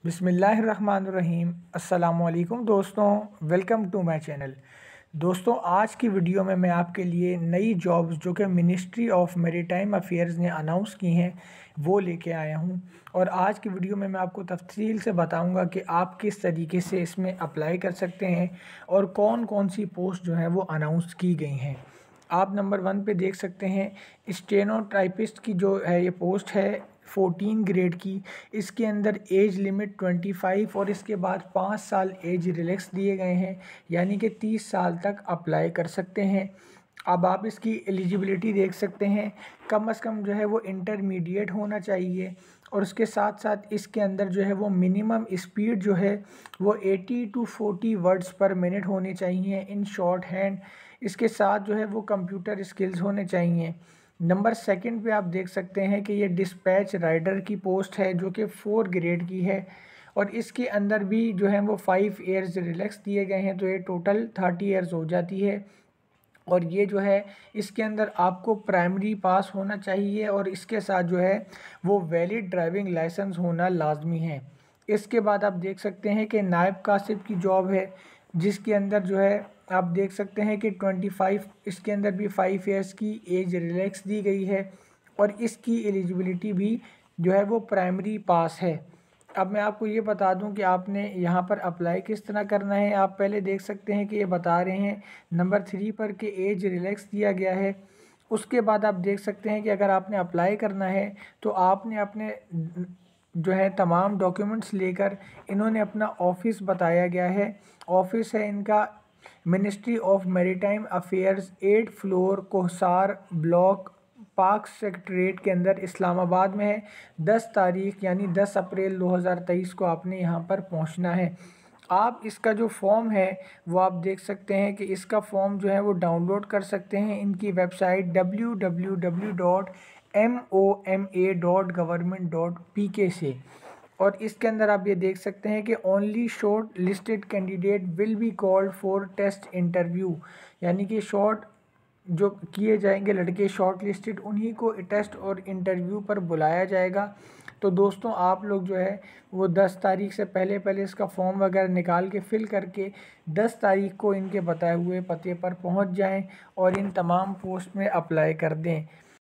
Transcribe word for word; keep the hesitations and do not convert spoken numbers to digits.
बिस्मिल्लाहिर्रहमानिर्रहीम। अस्सलामुअलैकुम दोस्तों, वेलकम टू माय चैनल। दोस्तों, आज की वीडियो में मैं आपके लिए नई जॉब्स जो कि मिनिस्ट्री ऑफ मैरीटाइम अफेयर्स ने अनाउंस की हैं वो लेके आया हूं। और आज की वीडियो में मैं आपको तफसील से बताऊंगा कि आप किस तरीके से इसमें अप्लाई कर सकते हैं और कौन कौन सी पोस्ट जो है वो अनाउंस की गई हैं। आप नंबर वन पे देख सकते हैं स्टेनो टाइपिस्ट की जो है ये पोस्ट है फोर्टीन ग्रेड की। इसके अंदर एज लिमिट ट्वेंटी फाइव और इसके बाद पाँच साल एज रिलैक्स दिए गए हैं, यानी कि तीस साल तक अप्लाई कर सकते हैं। अब आप इसकी एलिजिबिलिटी देख सकते हैं, कम अज़ कम जो है वो इंटरमीडिएट होना चाहिए और उसके साथ साथ इसके अंदर जो है वो मिनिमम स्पीड जो है वो eighty to forty words per minute होनी चाहिए इन शॉर्ट हैंड। इसके साथ जो है वो कंप्यूटर स्किल्स होने चाहिए। नंबर सेकंड पे आप देख सकते हैं कि ये डिस्पैच राइडर की पोस्ट है जो कि फोर ग्रेड की है और इसके अंदर भी जो है वो फाइव ईयर्स रिलैक्स दिए गए हैं, तो ये टोटल थर्टी ईयर्स हो जाती है। और ये जो है इसके अंदर आपको प्राइमरी पास होना चाहिए और इसके साथ जो है वो वैलिड ड्राइविंग लाइसेंस होना लाजमी है। इसके बाद आप देख सकते हैं कि नायब कासिब की जॉब है जिसके अंदर जो है आप देख सकते हैं कि ट्वेंटी फाइव, इसके अंदर भी फाइव ईयर्स की एज रिलैक्स दी गई है और इसकी एलिजिबिलिटी भी जो है वो प्राइमरी पास है। अब मैं आपको ये बता दूं कि आपने यहाँ पर अप्लाई किस तरह करना है। आप पहले देख सकते हैं कि ये बता रहे हैं नंबर थ्री पर कि एज रिलैक्स दिया गया है। उसके बाद आप देख सकते हैं कि अगर आपने अप्लाई करना है तो आपने अपने जो है तमाम डॉक्यूमेंट्स लेकर, इन्होंने अपना ऑफिस बताया गया है, ऑफिस है इनका ministry of maritime affairs, eight floor Kohsar block, Pak secretariat के अंदर इस्लामाबाद में है। दस तारीख यानी दस अप्रैल दो हज़ार तेईस को आपने यहाँ पर पहुँचना है। आप इसका जो फॉर्म है वो आप देख सकते हैं कि इसका फॉर्म जो है वो डाउनलोड कर सकते हैं इनकी website W W W dot M O M A dot government dot P K से। और इसके अंदर आप ये देख सकते हैं कि only short listed candidate will be called for test interview, यानी कि शॉर्ट जो किए जाएंगे लड़के शॉर्ट लिस्टेड, उन्हीं को टेस्ट और इंटरव्यू पर बुलाया जाएगा। तो दोस्तों, आप लोग जो है वो दस तारीख से पहले पहले इसका फॉर्म वगैरह निकाल के फिल करके दस तारीख को इनके बताए हुए पते पर पहुंच जाएं और इन तमाम पोस्ट में अप्लाई कर दें।